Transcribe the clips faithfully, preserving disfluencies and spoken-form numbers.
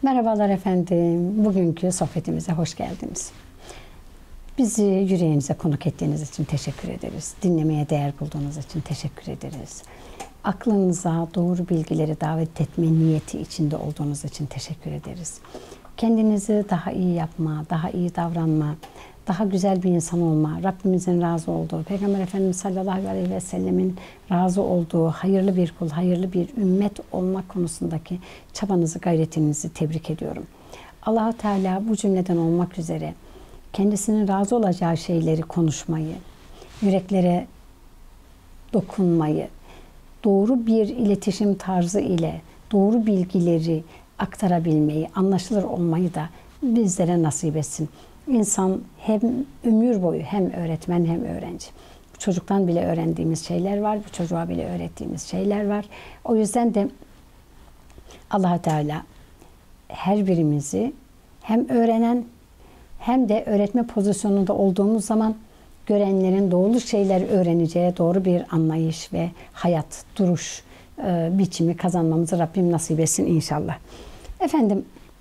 Merhabalar efendim. Bugünkü sohbetimize hoş geldiniz. Bizi yüreğinize konuk ettiğiniz için teşekkür ederiz. Dinlemeye değer bulduğunuz için teşekkür ederiz. Aklınıza doğru bilgileri davet etme niyeti içinde olduğunuz için teşekkür ederiz. Kendinizi daha iyi yapma, daha iyi davranma, daha güzel bir insan olma, Rabbimizin razı olduğu, Peygamber Efendimiz sallallahu aleyhi ve sellemin razı olduğu hayırlı bir kul, hayırlı bir ümmet olmak konusundaki çabanızı, gayretinizi tebrik ediyorum. Allah-u Teala bu cümleden olmak üzere kendisinin razı olacağı şeyleri konuşmayı, yüreklere dokunmayı, doğru bir iletişim tarzı ile doğru bilgileri aktarabilmeyi, anlaşılır olmayı da bizlere nasip etsin. İnsan hem ömür boyu hem öğretmen hem öğrenci. Çocuktan bile öğrendiğimiz şeyler var, bu çocuğa bile öğrettiğimiz şeyler var. O yüzden de Allah-u Teala her birimizi hem öğrenen hem de öğretme pozisyonunda olduğumuz zaman görenlerin doğru şeyler öğreneceği doğru bir anlayış ve hayat, duruş e, biçimi kazanmamızı Rabbim nasip etsin inşallah. Efendim,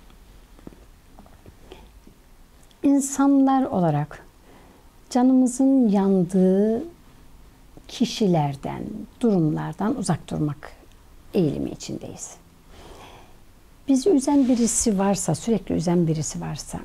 İnsanlar olarak canımızın yandığı kişilerden, durumlardan uzak durmak eğilimi içindeyiz. Bizi üzen birisi varsa, sürekli üzen birisi varsa,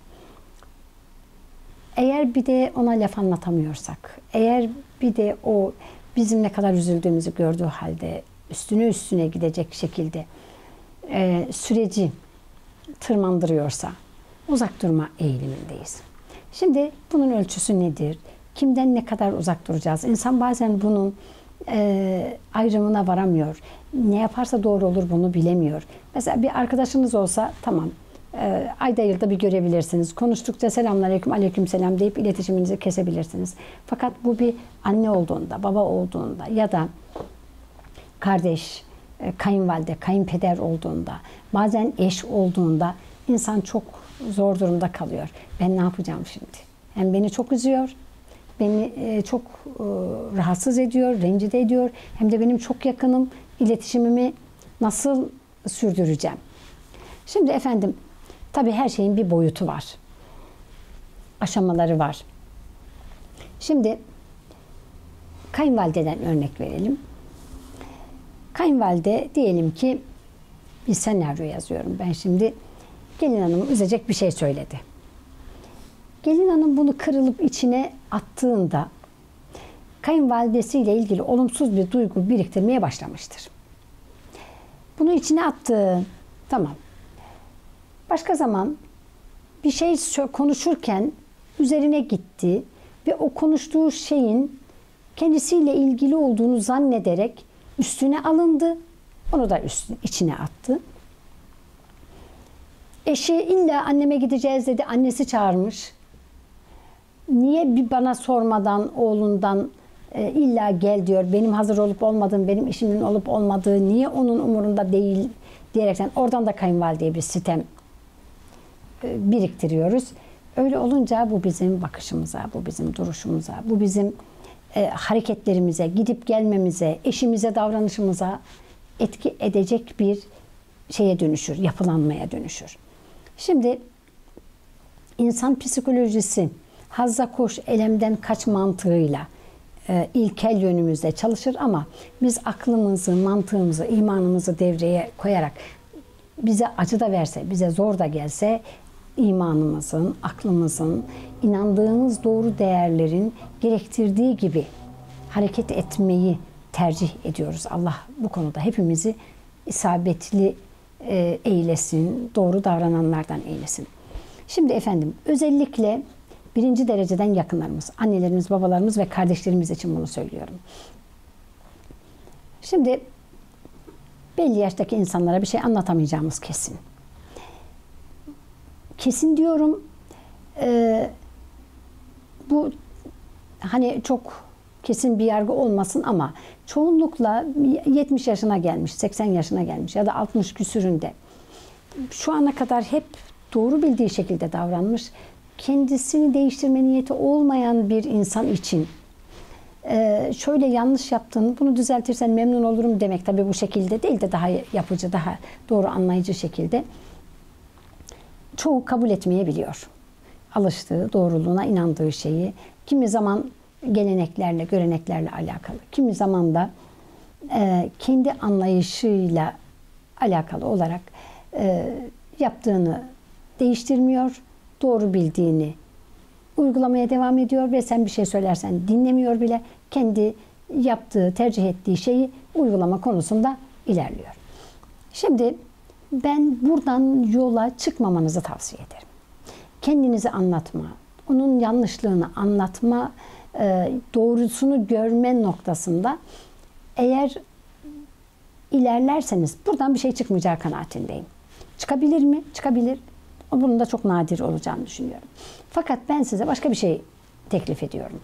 eğer bir de ona laf anlatamıyorsak, eğer bir de o bizim ne kadar üzüldüğümüzü gördüğü halde üstüne üstüne gidecek şekilde e, süreci tırmandırıyorsa, uzak durma eğilimindeyiz. Şimdi bunun ölçüsü nedir? Kimden ne kadar uzak duracağız? İnsan bazen bunun e, ayrımına varamıyor. Ne yaparsa doğru olur bunu bilemiyor. Mesela bir arkadaşınız olsa tamam, e, ayda yılda bir görebilirsiniz. Konuştukça selamünaleyküm, aleykümselam deyip iletişiminizi kesebilirsiniz. Fakat bu bir anne olduğunda, baba olduğunda ya da kardeş, e, kayınvalide, kayınpeder olduğunda, bazen eş olduğunda insan çok zor durumda kalıyor. Ben ne yapacağım şimdi? Hem beni çok üzüyor, beni e, çok e, rahatsız ediyor, rencide ediyor. Hem de benim çok yakınım, iletişimimi nasıl sürdüreceğim? Şimdi efendim, tabii her şeyin bir boyutu var. Aşamaları var. Şimdi kayınvalideden örnek verelim. Kayınvalide diyelim ki bir senaryo yazıyorum. Ben şimdi gelin hanım üzecek bir şey söyledi. Gelin hanım bunu kırılıp içine attığında kayınvalidesiyle ilgili olumsuz bir duygu biriktirmeye başlamıştır. Bunu içine attı. Tamam. Başka zaman bir şey konuşurken üzerine gitti ve o konuştuğu şeyin kendisiyle ilgili olduğunu zannederek üstüne alındı. Onu da üstüne, içine attı. Eşi illa anneme gideceğiz dedi, annesi çağırmış. Niye bir bana sormadan oğlundan e, illa gel diyor, benim hazır olup olmadığım, benim işimin olup olmadığı niye onun umurunda değil diyerekten oradan da kayınvalideye bir sitem e, biriktiriyoruz. Öyle olunca bu bizim bakışımıza, bu bizim duruşumuza, bu bizim e, hareketlerimize, gidip gelmemize, eşimize, davranışımıza etki edecek bir şeye dönüşür, yapılanmaya dönüşür. Şimdi insan psikolojisi hazza koş, elemden kaç mantığıyla e, ilkel yönümüzde çalışır ama biz aklımızı, mantığımızı, imanımızı devreye koyarak bize acı da verse, bize zor da gelse imanımızın, aklımızın, inandığımız doğru değerlerin gerektirdiği gibi hareket etmeyi tercih ediyoruz. Allah bu konuda hepimizi isabetli e, eylesin, doğru davrananlardan eylesin. Şimdi efendim, özellikle birinci dereceden yakınlarımız, annelerimiz, babalarımız ve kardeşlerimiz için bunu söylüyorum. Şimdi belli yaştaki insanlara bir şey anlatamayacağımız kesin. Kesin diyorum, e, bu hani çok kesin bir yargı olmasın ama çoğunlukla yetmiş yaşına gelmiş, seksen yaşına gelmiş ya da altmış küsüründe şu ana kadar hep doğru bildiği şekilde davranmış, kendisini değiştirme niyeti olmayan bir insan için e, şöyle yanlış yaptın, bunu düzeltirsen memnun olurum demek tabii bu şekilde değil de daha yapıcı, daha doğru anlayıcı şekilde çoğu kabul etmeyebiliyor. Alıştığı, doğruluğuna inandığı şeyi, kimi zaman geleneklerle, göreneklerle alakalı, kimi zaman da e, kendi anlayışıyla alakalı olarak e, yaptığını değiştirmiyor, doğru bildiğini uygulamaya devam ediyor ve sen bir şey söylersen dinlemiyor bile, kendi yaptığı, tercih ettiği şeyi uygulama konusunda ilerliyor. Şimdi ben buradan yola çıkmamanızı tavsiye ederim. Kendinizi anlatma, onun yanlışlığını anlatma, doğrusunu görme noktasında eğer ilerlerseniz buradan bir şey çıkmayacağı kanaatindeyim. Çıkabilir mi? Çıkabilir. Bunun da çok nadir olacağını düşünüyorum. Fakat ben size başka bir şey teklif ediyorum.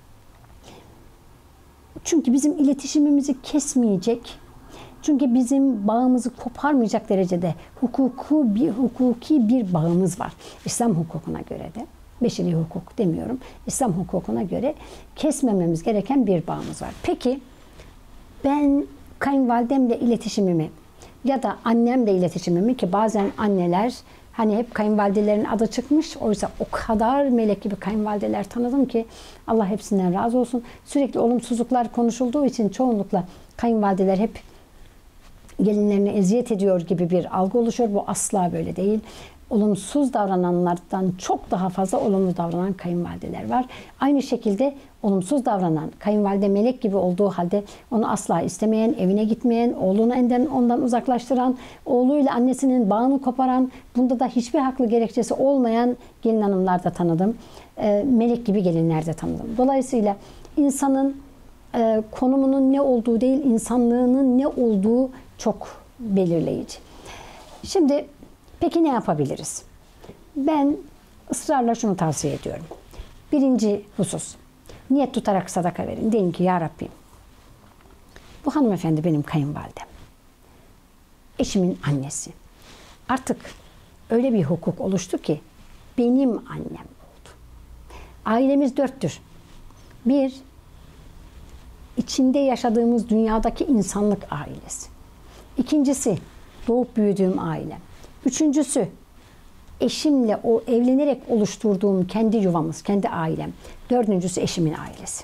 Çünkü bizim iletişimimizi kesmeyecek, çünkü bizim bağımızı koparmayacak derecede hukuku bir hukuki bir bağımız var. İslam hukukuna göre de, beşeri hukuk demiyorum, İslam hukukuna göre kesmememiz gereken bir bağımız var. Peki ben kayınvalidemle iletişimimi ya da annemle iletişimimi, ki bazen anneler hani hep kayınvalidelerin adı çıkmış, oysa o kadar melek gibi kayınvalideler tanıdım ki Allah hepsinden razı olsun. Sürekli olumsuzluklar konuşulduğu için çoğunlukla kayınvalideler hep gelinlerine eziyet ediyor gibi bir algı oluşuyor. Bu asla böyle değil. Olumsuz davrananlardan çok daha fazla olumlu davranan kayınvalideler var. Aynı şekilde olumsuz davranan, kayınvalide melek gibi olduğu halde onu asla istemeyen, evine gitmeyen, oğlunu enden ondan uzaklaştıran, oğluyla annesinin bağını koparan, bunda da hiçbir haklı gerekçesi olmayan gelin hanımlar da tanıdım. E, melek gibi gelinler de tanıdım. Dolayısıyla insanın e, konumunun ne olduğu değil, insanlığının ne olduğu çok belirleyici. Şimdi peki ne yapabiliriz? Ben ısrarla şunu tavsiye ediyorum. Birinci husus, niyet tutarak sadaka verin. Deyin ki ya Rabbim, bu hanımefendi benim kayınvalidem. Eşimin annesi. Artık öyle bir hukuk oluştu ki benim annem oldu. Ailemiz dörttür. Bir, içinde yaşadığımız dünyadaki insanlık ailesi. İkincisi, doğup büyüdüğüm ailem. Üçüncüsü, eşimle o evlenerek oluşturduğum kendi yuvamız, kendi ailem. Dördüncüsü eşimin ailesi.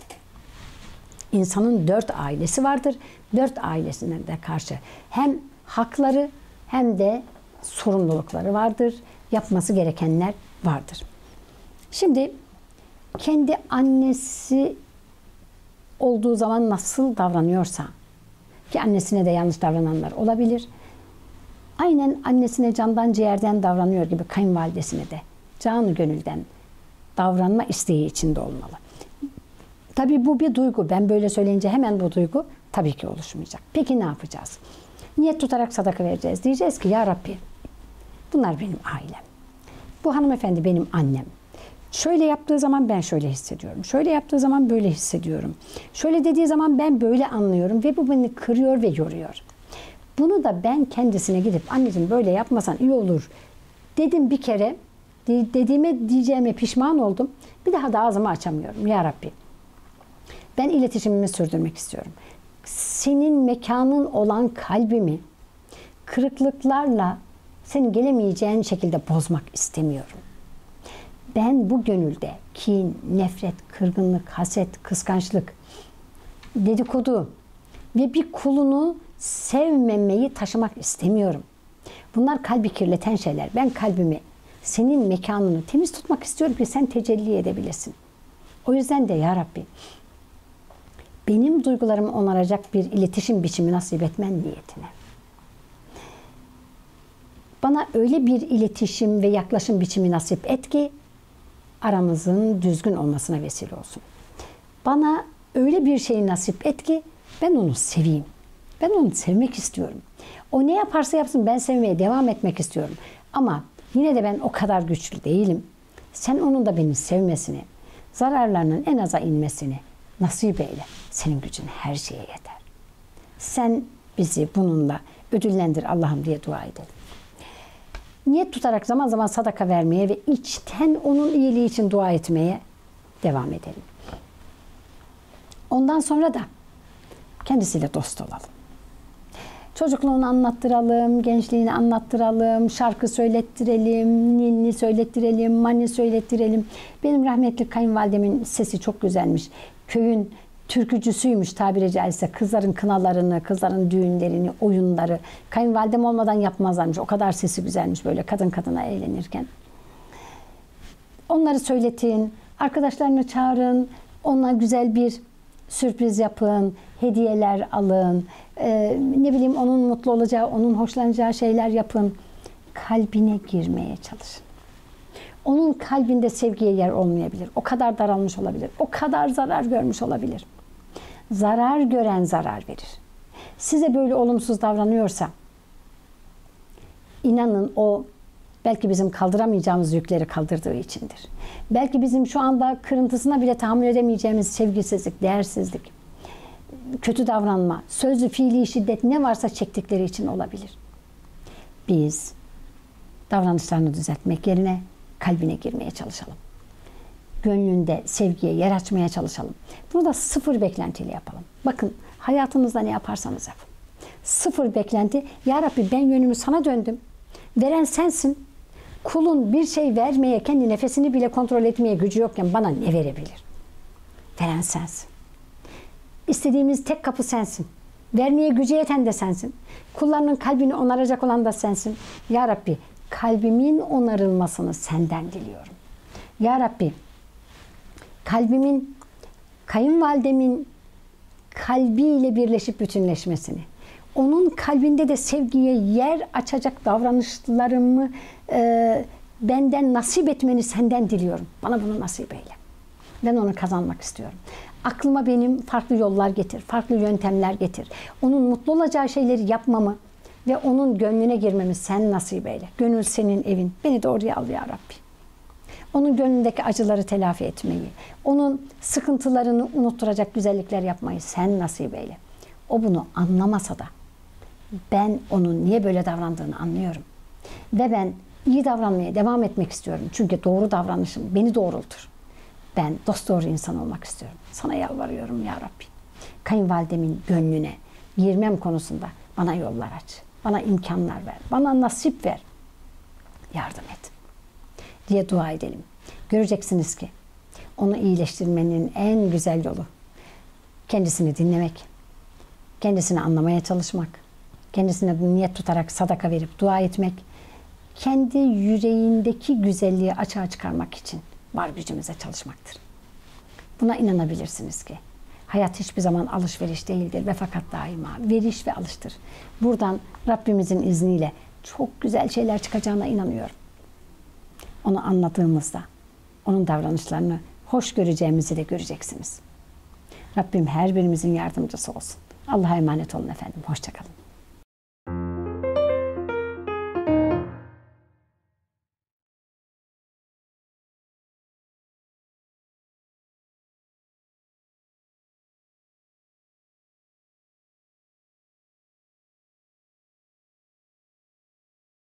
İnsanın dört ailesi vardır. Dört ailesine de karşı hem hakları hem de sorumlulukları vardır. Yapması gerekenler vardır. Şimdi kendi annesi olduğu zaman nasıl davranıyorsa, ki annesine de yanlış davrananlar olabilir, aynen annesine candan ciğerden davranıyor gibi kayınvalidesine de canı gönülden davranma isteği içinde olmalı. Tabii bu bir duygu. Ben böyle söyleyince hemen bu duygu tabii ki oluşmayacak. Peki ne yapacağız? Niyet tutarak sadaka vereceğiz. Diyeceğiz ki ya Rabbi, bunlar benim ailem. Bu hanımefendi benim annem. Şöyle yaptığı zaman ben şöyle hissediyorum. Şöyle yaptığı zaman böyle hissediyorum. Şöyle dediği zaman ben böyle anlıyorum ve bu beni kırıyor ve yoruyor. Bunu da ben kendisine gidip anneciğim böyle yapmasan iyi olur dedim bir kere. Dediğime diyeceğime pişman oldum. Bir daha da ağzımı açamıyorum. Ya Rabbi, ben iletişimimi sürdürmek istiyorum. Senin mekanın olan kalbimi kırıklıklarla senin gelemeyeceğin şekilde bozmak istemiyorum. Ben bu gönülde kin, nefret, kırgınlık, haset, kıskançlık, dedikodu ve bir kulunu sevmemeyi taşımak istemiyorum. Bunlar kalbi kirleten şeyler. Ben kalbimi, senin mekanını temiz tutmak istiyorum ki sen tecelli edebilesin. O yüzden de ya Rabbi, benim duygularımı onaracak bir iletişim biçimi nasip etmen niyetine. Bana öyle bir iletişim ve yaklaşım biçimi nasip et ki aramızın düzgün olmasına vesile olsun. Bana öyle bir şey nasip et ki ben onu seveyim. Ben onu sevmek istiyorum. O ne yaparsa yapsın ben sevmeye devam etmek istiyorum. Ama yine de ben o kadar güçlü değilim. Sen onun da beni sevmesini, zararlarının en aza inmesini nasip eyle. Senin gücün her şeye yeter. Sen bizi bununla ödüllendir Allah'ım diye dua edelim. Niyet tutarak zaman zaman sadaka vermeye ve içten onun iyiliği için dua etmeye devam edelim. Ondan sonra da kendisiyle dost olalım. Çocukluğunu anlattıralım, gençliğini anlattıralım, şarkı söylettirelim, ninni söylettirelim, mani söylettirelim. Benim rahmetli kayınvalidemin sesi çok güzelmiş. Köyün türkücüsüymüş tabiri caizse. Kızların kınalarını, kızların düğünlerini, oyunları kayınvalidem olmadan yapmazlarmış. O kadar sesi güzelmiş böyle kadın kadına eğlenirken. Onları söyletin, arkadaşlarını çağırın, ona güzel bir sürpriz yapın, hediyeler alın, ee, ne bileyim onun mutlu olacağı, onun hoşlanacağı şeyler yapın. Kalbine girmeye çalışın. Onun kalbinde sevgiye yer olmayabilir. O kadar daralmış olabilir. O kadar zarar görmüş olabilir. Zarar gören zarar verir. Size böyle olumsuz davranıyorsa, inanın o belki bizim kaldıramayacağımız yükleri kaldırdığı içindir. Belki bizim şu anda kırıntısına bile tahammül edemeyeceğimiz sevgisizlik, değersizlik, kötü davranma, sözlü, fiili şiddet ne varsa çektikleri için olabilir. Biz davranışlarını düzeltmek yerine kalbine girmeye çalışalım. Gönlünde sevgiye yer açmaya çalışalım. Bunu da sıfır beklentiyle yapalım. Bakın hayatınızda ne yaparsanız yapın. Sıfır beklenti. Ya Rabbi ben yönümü sana döndüm. Veren sensin. Kulun bir şey vermeye, kendi nefesini bile kontrol etmeye gücü yokken bana ne verebilir? Veren sensin. İstediğimiz tek kapı sensin. Vermeye gücü yeten de sensin. Kullarının kalbini onaracak olan da sensin. Ya Rabbi kalbimin onarılmasını senden diliyorum. Ya Rabbi kalbimin, kayınvalidemin kalbiyle birleşip bütünleşmesini, onun kalbinde de sevgiye yer açacak davranışlarımı e, benden nasip etmeni senden diliyorum. Bana bunu nasip eyle. Ben onu kazanmak istiyorum. Aklıma benim farklı yollar getir, farklı yöntemler getir. Onun mutlu olacağı şeyleri yapmamı ve onun gönlüne girmemi sen nasip eyle. Gönül senin evin. Beni de oraya al ya Rabbi. Onun gönlündeki acıları telafi etmeyi, onun sıkıntılarını unutturacak güzellikler yapmayı sen nasip eyle. O bunu anlamasa da ben onun niye böyle davrandığını anlıyorum. Ve ben iyi davranmaya devam etmek istiyorum. Çünkü doğru davranışım beni doğrultur. Ben dosdoğru insan olmak istiyorum. Sana yalvarıyorum ya Rabbi. Kayınvalidemin gönlüne girmem konusunda bana yollar aç. Bana imkanlar ver. Bana nasip ver. Yardım et. Diye dua edelim. Göreceksiniz ki onu iyileştirmenin en güzel yolu kendisini dinlemek, kendisini anlamaya çalışmak, kendisine niyet tutarak sadaka verip dua etmek, kendi yüreğindeki güzelliği açığa çıkarmak için var gücümüze çalışmaktır. Buna inanabilirsiniz ki hayat hiçbir zaman alışveriş değildir ve fakat daima veriş ve alıştır. Buradan Rabbimizin izniyle çok güzel şeyler çıkacağına inanıyorum. Onu anladığımızda onun davranışlarını hoş göreceğimizi de göreceksiniz. Rabbim her birimizin yardımcısı olsun. Allah'a emanet olun efendim. Hoşça kalın.